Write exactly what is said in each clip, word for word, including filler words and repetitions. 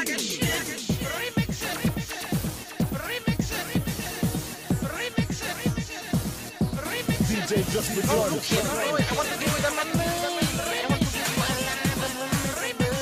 D J just for joining us. I want to be with a man. I want to be with a man.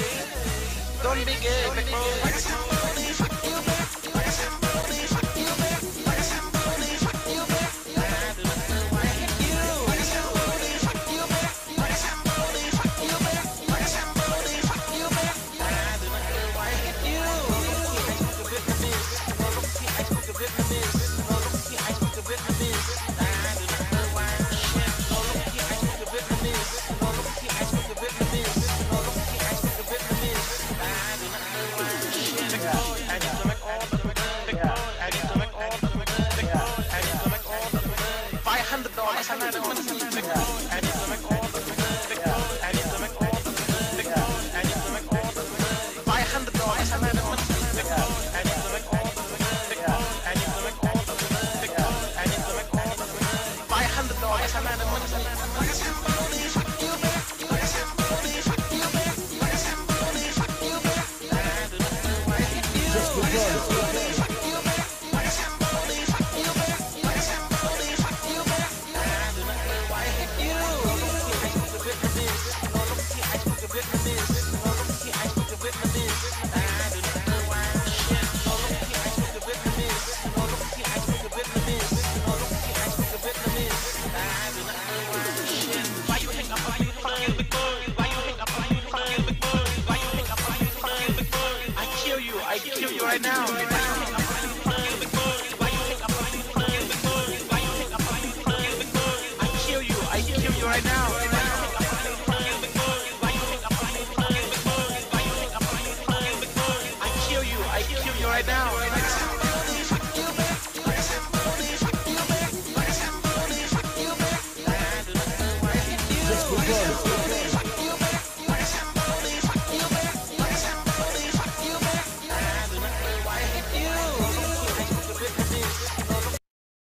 Don't be gay, big boy. Like a somebody, fuck you back. Like a somebody, fuck you back. Like a somebody, fuck you back. I do not know why I hit you. Like a somebody, fuck you back. Like a somebody, fuck you back. Like a somebody, fuck you back. I do not know why I hit you. I spoke a Vietnamese. No, look, see, I spoke a Vietnamese. No, look, see, I spoke a Vietnamese. I do not know why I'm shit. No, look, see, I spoke a Vietnamese. No, look, see, I spoke a Vietnamese. No, look, see, I spoke a Vietnamese. I do not know why I'm shit. Big boy, I need to make all the big boy, I need to make all the big boy, I need to make all the five hundred dollars. I need to make big boy, I need to make all the big boy, I need to make all the big boy, I need to make all the five hundred dollars. I need to make big boy, I need to make all the big boy, I need to make all the big boy, I need to make all the five hundred dollars. I need to make like a somebody, fuck you back, like a somebody, fuck you back, like a somebody, fuck you back. I do not know why I hit you. Just for Like a joining us. somebody, fuck you back, like a somebody, fuck you back, like a somebody, fuck you back. I do not know why I hit you. I spoke a Vietnamese. No, look, see, I spoke a Vietnamese. No, look, see, I spoke a Vietnamese. I do not know why I'm shit. No, look, see, I spoke a Vietnamese. No, look, see, I spoke a Vietnamese. No, look, see, I spoke a Vietnamese. I do not know why I'm shit. Why you hang up on you fucking big boy? Why you hang up on you fucking big boy? Why you hang up on you fucking big boy? I kill you. I kill you right now. Why you hang up on you fucking big boy? Why you hang up on you fucking big boy? Why you hang up on you fucking big boy? I kill you. I kill you right now. Why you hang up on you fucking big boy? Why you hang up on you fucking big boy? Why you hang up on you fucking big boy? I kill you. I kill you right now.